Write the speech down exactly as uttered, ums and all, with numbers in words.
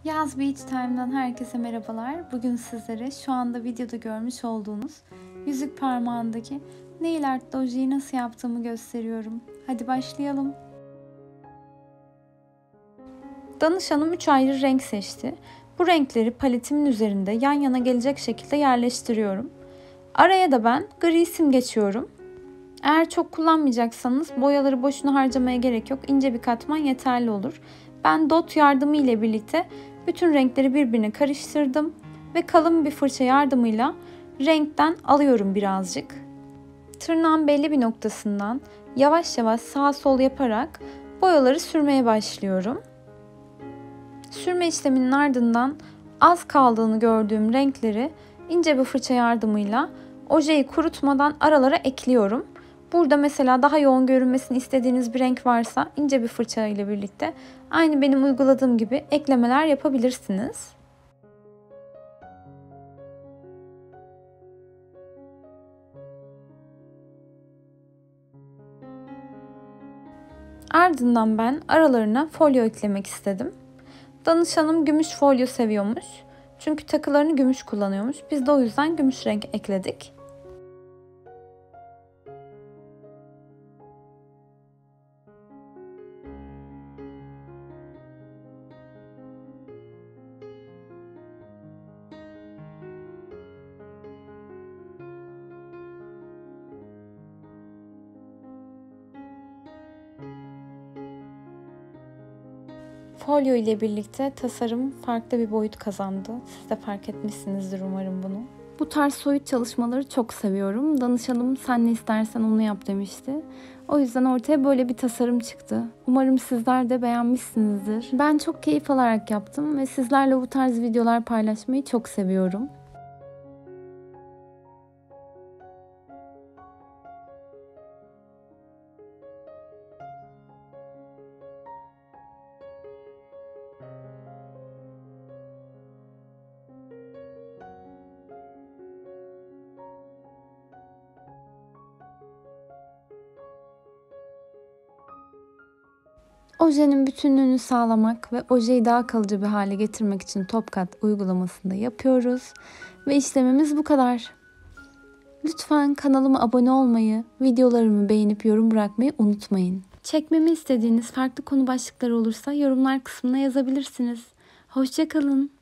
Yaz Beach Time'dan herkese merhabalar. Bugün sizlere şu anda videoda görmüş olduğunuz yüzük parmağındaki nail art ojeyi nasıl yaptığımı gösteriyorum. Hadi başlayalım. Danışanım üç ayrı renk seçti. Bu renkleri paletimin üzerinde yan yana gelecek şekilde yerleştiriyorum. Araya da ben gri sim geçiyorum. Eğer çok kullanmayacaksanız boyaları boşuna harcamaya gerek yok. İnce bir katman yeterli olur. Ben dot yardımı ile birlikte bütün renkleri birbirine karıştırdım ve kalın bir fırça yardımıyla renkten alıyorum birazcık. Tırnağın belli bir noktasından yavaş yavaş sağ sol yaparak boyaları sürmeye başlıyorum. Sürme işleminin ardından az kaldığını gördüğüm renkleri ince bir fırça yardımıyla ojeyi kurutmadan aralara ekliyorum. Burada mesela daha yoğun görünmesini istediğiniz bir renk varsa ince bir fırça ile birlikte aynı benim uyguladığım gibi eklemeler yapabilirsiniz. Ardından ben aralarına folyo eklemek istedim. Danışanım gümüş folyo seviyormuş. Çünkü takılarını gümüş kullanıyormuş. Biz de o yüzden gümüş renk ekledik. Folyo ile birlikte tasarım farklı bir boyut kazandı. Siz de fark etmişsinizdir umarım bunu. Bu tarz soyut çalışmaları çok seviyorum. Danışanım sen ne istersen onu yap demişti. O yüzden ortaya böyle bir tasarım çıktı. Umarım sizler de beğenmişsinizdir. Ben çok keyif alarak yaptım ve sizlerle bu tarz videolar paylaşmayı çok seviyorum. Ojenin bütünlüğünü sağlamak ve ojeyi daha kalıcı bir hale getirmek için Top-Kat uygulamasını yapıyoruz. Ve işlemimiz bu kadar. Lütfen kanalıma abone olmayı, videolarımı beğenip yorum bırakmayı unutmayın. Çekmemi istediğiniz farklı konu başlıkları olursa yorumlar kısmına yazabilirsiniz. Hoşça kalın.